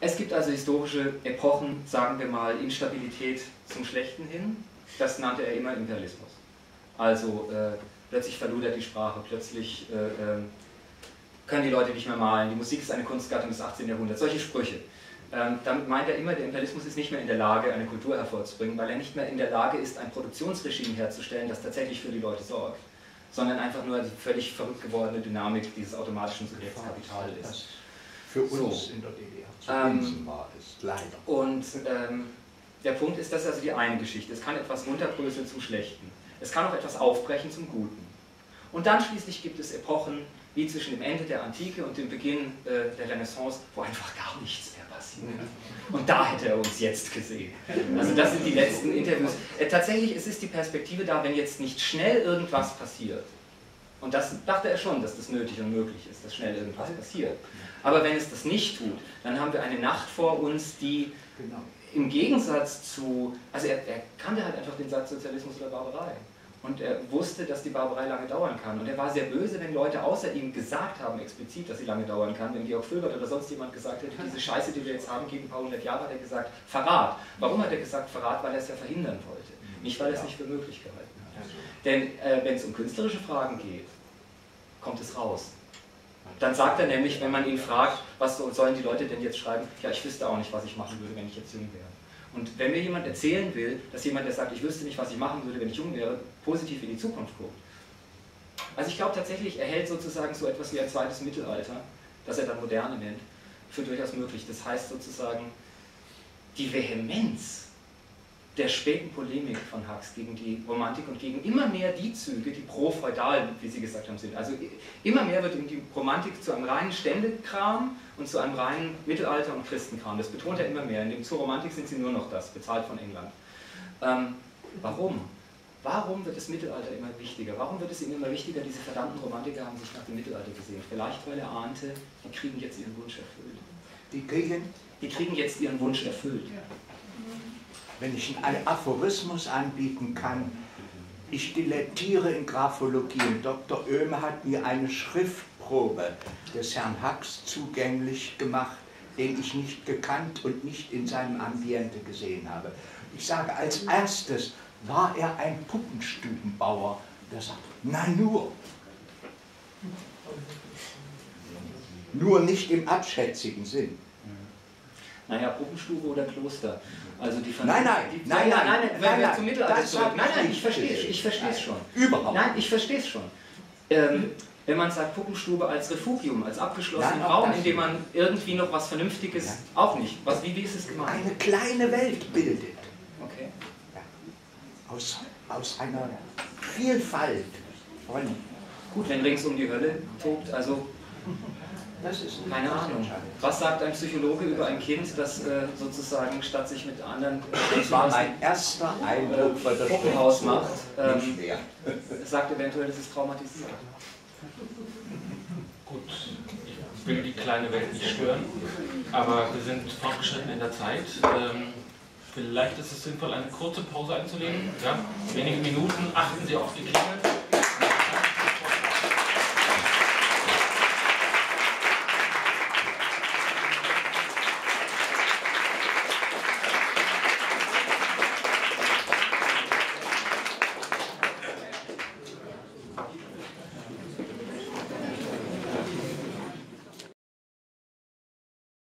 Es gibt also historische Epochen, sagen wir mal, Instabilität zum Schlechten hin. Das nannte er immer Imperialismus. Also plötzlich verludert die Sprache, plötzlich können die Leute nicht mehr malen, die Musik ist eine Kunstgattung des 18. Jahrhunderts, solche Sprüche. Damit meint er immer, der Imperialismus ist nicht mehr in der Lage, eine Kultur hervorzubringen, weil er nicht mehr in der Lage ist, ein Produktionsregime herzustellen, das tatsächlich für die Leute sorgt, sondern einfach nur die völlig verrückt gewordene Dynamik dieses automatischen Subjektskapitals ist. Für uns so in der DDR zu lesen war es, leider. Und der Punkt ist, das ist also die eine Geschichte. Es kann etwas runterbröseln zum Schlechten. Es kann auch etwas aufbrechen zum Guten. Und dann schließlich gibt es Epochen, wie zwischen dem Ende der Antike und dem Beginn der Renaissance, wo einfach gar nichts mehr passiert. Und da hätte er uns jetzt gesehen. Also das sind die letzten Interviews. Tatsächlich es ist die Perspektive da, wenn jetzt nicht schnell irgendwas passiert. Und das dachte er schon, dass das nötig und möglich ist, dass schnell irgendwas passiert. Aber wenn es das nicht tut, dann haben wir eine Nacht vor uns, die im Gegensatz zu, also er kannte halt einfach den Satz Sozialismus oder Barbarei. Und er wusste, dass die Barbarei lange dauern kann. Und er war sehr böse, wenn Leute außer ihm gesagt haben, explizit, dass sie lange dauern kann. Wenn Georg Filbert oder sonst jemand gesagt hätte, diese Scheiße, die wir jetzt haben, geht ein paar hundert Jahre, hat er gesagt, Verrat. Warum hat er gesagt Verrat? Weil er es ja verhindern wollte. Nicht, weil er es nicht für möglich gehalten hat. Denn wenn es um künstlerische Fragen geht, kommt es raus. Dann sagt er nämlich, wenn man ihn fragt, was sollen die Leute denn jetzt schreiben, ja, ich wüsste auch nicht, was ich machen würde, wenn ich jetzt jung wäre. Und wenn mir jemand erzählen will, dass jemand, der sagt, ich wüsste nicht, was ich machen würde, wenn ich jung wäre, positiv in die Zukunft guckt. Also ich glaube tatsächlich, er hält sozusagen so etwas wie ein zweites Mittelalter, das er dann Moderne nennt, für durchaus möglich. Das heißt sozusagen, die Vehemenz der späten Polemik von Hux gegen die Romantik und gegen immer mehr die Züge, die pro-feudal, wie Sie gesagt haben, sind. Also immer mehr wird die Romantik zu einem reinen Ständekram und zu einem reinen Mittelalter- und Christenkram. Das betont er immer mehr. Zur Romantik sind sie nur noch das, bezahlt von England. Warum? Warum wird das Mittelalter immer wichtiger? Warum wird es ihm immer wichtiger, diese verdammten Romantiker haben sich nach dem Mittelalter gesehen? Vielleicht, weil er ahnte, die kriegen jetzt ihren Wunsch erfüllt. Die kriegen jetzt ihren Wunsch erfüllt. Wenn ich einen Aphorismus anbieten kann, ich dilettiere in Graphologie und Dr. Oehme hat mir eine Schriftprobe des Herrn Hux zugänglich gemacht, den ich nicht gekannt und nicht in seinem Ambiente gesehen habe. Ich sage, als erstes war er ein Puppenstubenbauer, der sagt, na nur. Nur nicht im abschätzigen Sinn. Naja, Puppenstube oder Kloster. Also die nein, wenn wir zum Mittelalter zurück. Nein, ich verstehe es schon. Überhaupt. Nein, ich verstehe es schon. Wenn man sagt Puppenstube als Refugium, als abgeschlossenen Raum, in dem man irgendwie noch was Vernünftiges, auch nicht. Wie ist es gemeint? Eine kleine Welt bildet. Okay. Ja. Aus einer Vielfalt von... Gut, wenn rings um die Hölle tobt, also... Das ist keine Ahnung. Was sagt ein Psychologe über ein Kind, das sozusagen statt sich mit anderen... Das war mein erster Eindruck von der Puppenhaus macht, sagt eventuell, es ist traumatisiert. Gut, ich will die kleine Welt nicht stören, aber wir sind fortgeschritten in der Zeit. Vielleicht ist es sinnvoll, eine kurze Pause einzulegen. Ja? Wenige Minuten, achten Sie auf die Klingel.